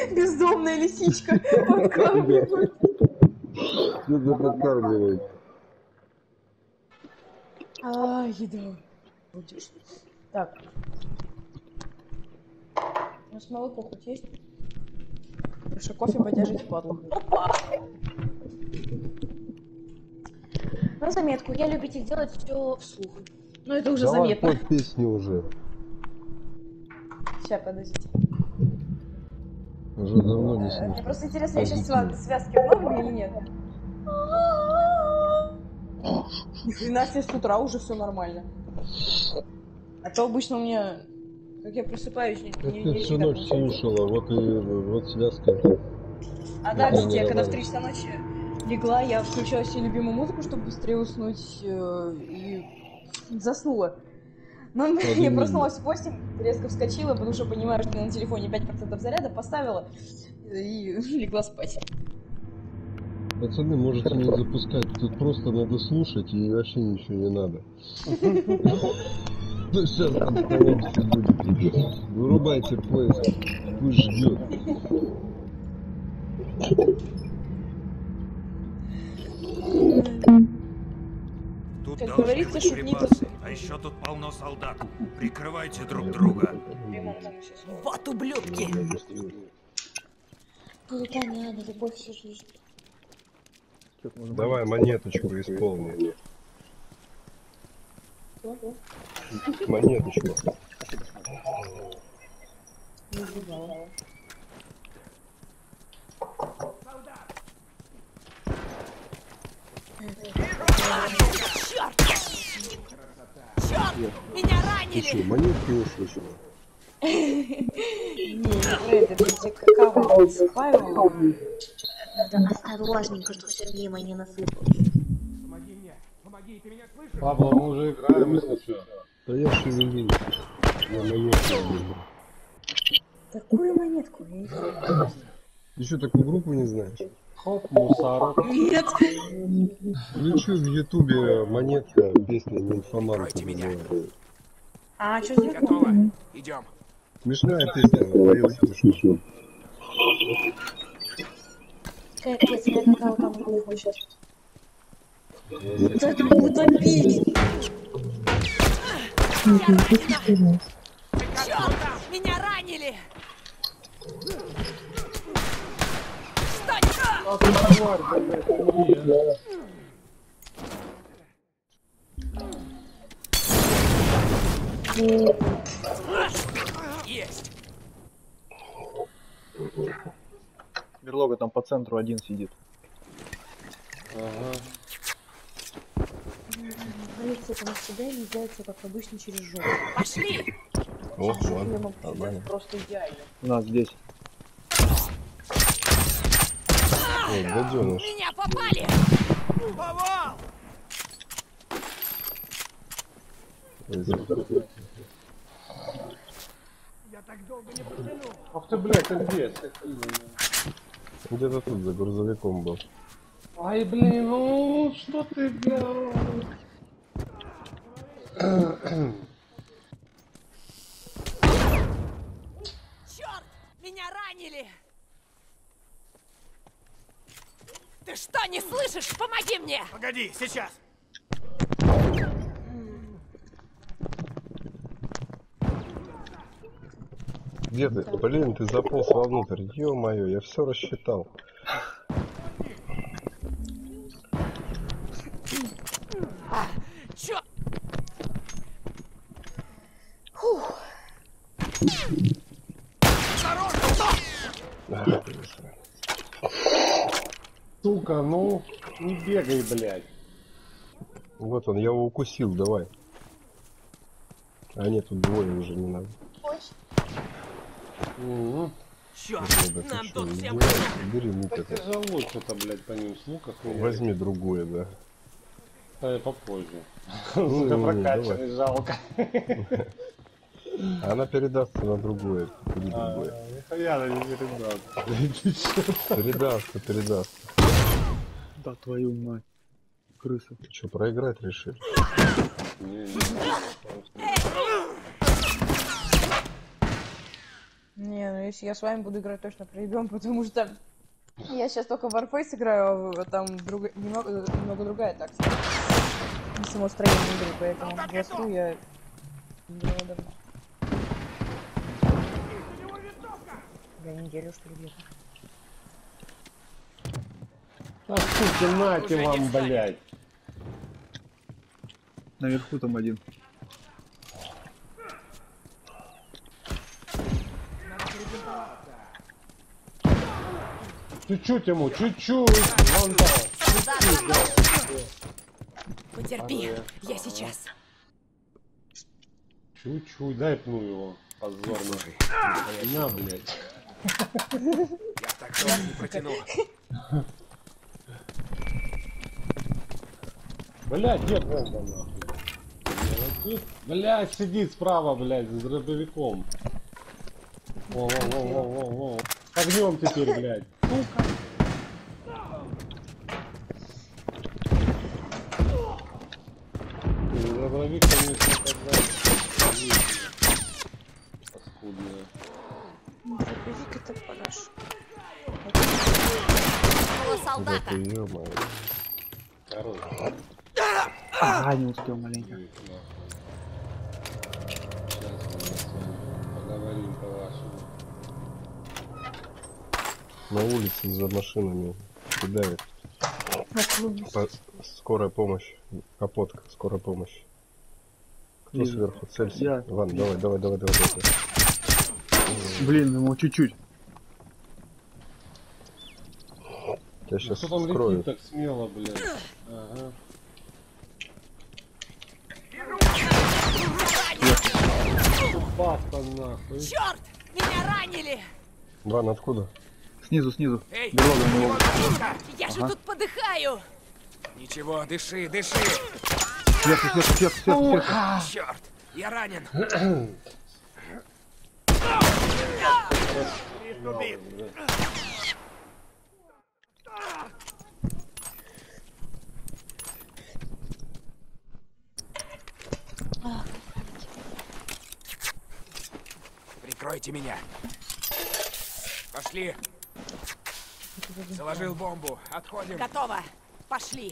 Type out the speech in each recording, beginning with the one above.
Бездомная лисичка подкармливает. Что-то подкармливает. А, еда. Будешь. Так. У нас молоко хоть есть? Хорошо, кофе подержите, падлу. Опа! На заметку, я любитель делать все вслух. Ну это уже Давай заметно. под песню уже. Сейчас, подождите. Уже давно не слышно. Мне просто интересно, я сейчас связки обновлю или нет? Ни хрена себе, с утра уже все нормально. А то обычно у меня, как я просыпаюсь, не Ты всю всегда ночь получается. слушала, вот связка. А да, кстати, я когда в 3 часа ночи легла, я включала себе любимую музыку, чтобы быстрее уснуть, и заснула. Но я проснулась в 8, резко вскочила, потому что понимаю, что я на телефоне 5% заряда поставила и легла спать. Пацаны, можете не запускать, тут просто надо слушать и вообще ничего не надо. Ну сейчас там поломки будет. Вырубайте поезд, пусть ждет. Тут Как должны говорится, быть шутник. припасы, а еще тут полно солдат. Прикрывайте друг друга. Вот ублюдки! Плутоняна, любовь всю жизнь. Давай монеточку исполни. Монеточку. Не забывала. Черт! Черт! Меня Ты что, ранили! монетки услышала? Не, это все какао засыпаю. Надо осторожненько, чтобы все мимо не насыпалось. Помоги мне! Помоги, ты меня слышишь? Пабло, мы уже играем, если что. Да я шевелюсь. Я монетку вижу. Какую монетку? Я не знаю. Ты что, такую группу не знаешь? Хоп, мусорок. Нет. Включу в ютубе монетка, песня «Нимфоманка» называется. А что здесь? Готово. Идем. Смешная песня, поет смешно. Капец, я какао там не хочет. Так утопить. Черт! Меня ранили! Есть. Берлога там по центру один сидит. Полиция там всегда является, как обычно, через жопу. Пошли! О, Я ладно, могу нормально. просто идеально. У нас здесь. Ой, гаденыш. Меня попали! Повал! Я так долго не протяну. Ах ты, блядь, ты здесь. Где-то тут за грузовиком был. Ай, блин, ну что ты, блядь? Черт! Меня ранили! Ты что, не слышишь? Помоги мне! Погоди, сейчас. Где ты? Блин, ты заполз вовнутрь. Ё-моё, я все рассчитал. Чё? Ах, Сука, ну не бегай, блядь. вот он, я его укусил, давай. А нет, тут двое уже не надо. Черт! Да, ты Нам что, тут всем... издеваешься? Бери лук Так это. тяжело что-то, блядь, по ним с лука хуя. Возьми другое, да. Да, я попозже. Ну, Сука, не, прокачанный, жалко. Она передастся на другое. Бери другое. Нихуя она не передаст. Передастся. Да твою мать. Крыса. Ты что, проиграть решил? Не, ну если я с вами буду играть, точно проебем, потому что я сейчас только Warface играю, а там немного другая тактика. Не само строение игры, поэтому в Восту я играла давно. Я неделю, что ли, где-то. А сука, нате Уже вам, не встанет. блядь. Наверху там один. Чуть-чуть ему, чуть-чуть. Вандал. Потерпи, я сейчас. Чуть-чуть, дай пну его. Позорно. На, блядь. Я так долго не протяну. Блядь, где бомба, нахуй? Блядь, сидит справа, блядь, с дробовиком. Во-во-во-во-во-во. Огнем теперь, блядь. Сука. Дробовик, конечно, тогда... Паскудная. Дробовик это параш. Солдата. Ё-моё. Короче. Ага, не успел маленько. Сейчас мы с вами поговорим по-вашему. На улице за машинами кидают. Скорая помощь. Капотка, скорая помощь. Кто Вижу. сверху? Целься. Я. Иван, давай. Блин, ему чуть-чуть. Я сейчас Кто там скрою. летит так смело, блядь? Ага. Баста нахуй. Черт! Меня ранили! Ван, откуда? Снизу. Эй, Берлога на него. Я же тут подыхаю! Ничего, дыши. Сверху. Черт, я ранен. Убит. Прикройте меня. Пошли. Заложил бомбу. Отходим. Готово! Пошли!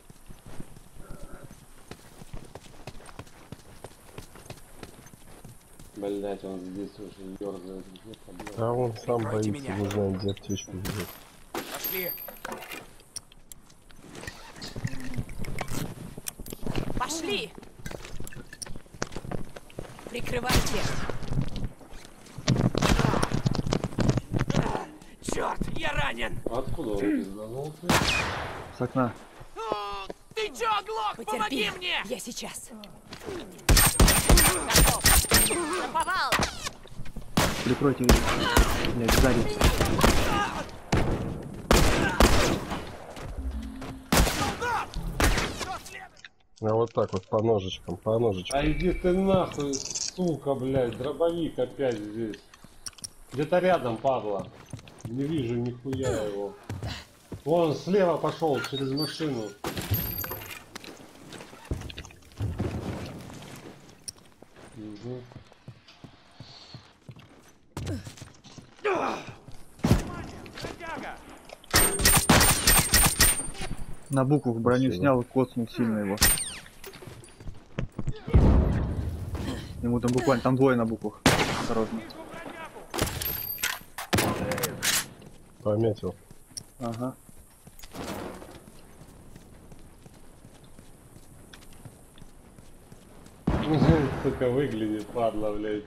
Блять, он здесь уже дёргает. А он сам Прикройте боится, меня. не знает, где аптечку взять. Пошли. Пошли! Прикрывайте! Черт, я ранен. Откуда он пизданулся? С окна. Ты чё, оглох? Потерпи! Помоги мне! Я сейчас! Готов! Наповал! Прикройте его. Блядь, сзади. А вот так вот, по ножичкам. А иди ты нахуй, сука, блядь, дробовик опять здесь. Где-то рядом, падла. Не вижу нихуя его. Вон слева пошел через машину. Угу. На букву броню Спасибо. снял и коцнул сильно его. Ему там буквально, там двое на буквах. Осторожно. Пометил. Ага. Сука, выглядит, падла, блядь.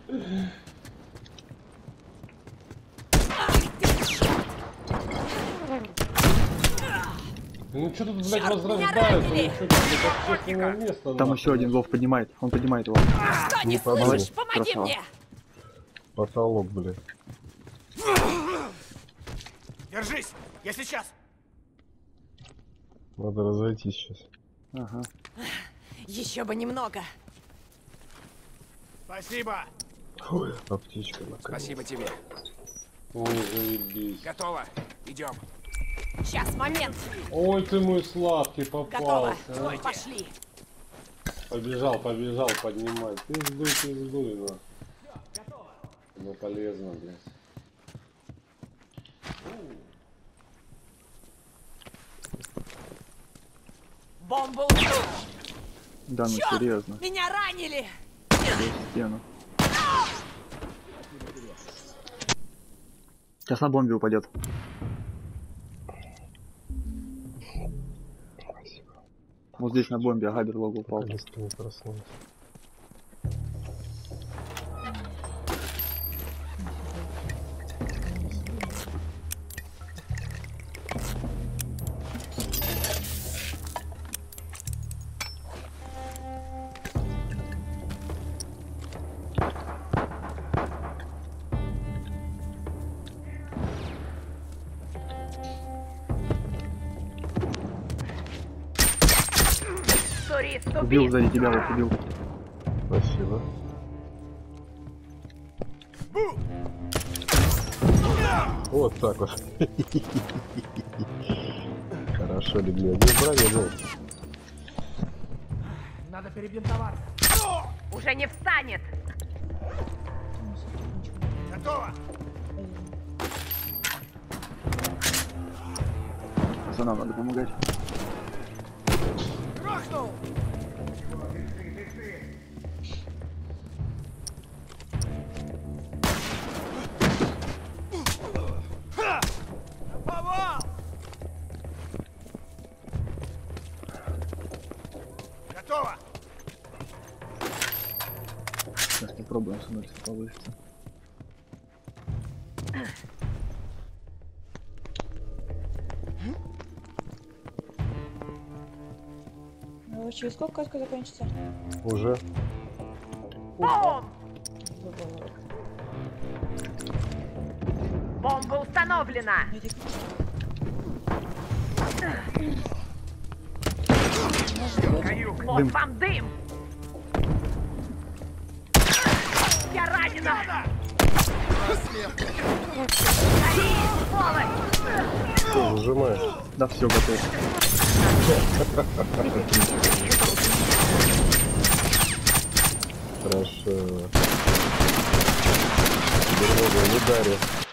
Ну что тут, блядь, Чёрт, меня возрождаются? ранили! Ну что тут, блядь, общественное место? Там нахуй. еще один Вов поднимает. Он поднимает его. Что не Не помогу. слышишь? Помоги Красава. мне! Потолок, блядь. Держись, я сейчас. Надо разойтись сейчас. Ага. Еще бы немного! Спасибо. Ой, аптечка наконец. Спасибо тебе. Ой, заебись. Готово. Идем. Сейчас, момент! Ой, ты мой сладкий Готово! попался. Пошли! Побежал, поднимать. Пиздуй, на. Ну полезно, блядь. Бомба Да, ну Чёрт! серьезно. Меня ранили! В стену. Сейчас на бомбе упадет. Вот здесь на бомбе, ага, берлога упал. Лист не проснулся. Турист Убил убит! сзади тебя, вот убил. Спасибо. Вот так вот. Хорошо, люблю. Не броня, ну. Надо перебинтоваться. Уже не встанет! Готово! Пацанам надо помогать. Грохнул! Повал! Готово! Сейчас попробуем сунуть, если получится. Ну, через сколько катка закончится? Уже. Бомб! Бомба установлена! Каюк! Вот Дым. вам дым! Я ранена! Гори, сволочь! Что, выжимаешь? Да, все готово. Хорошо. Берлога, не дарит.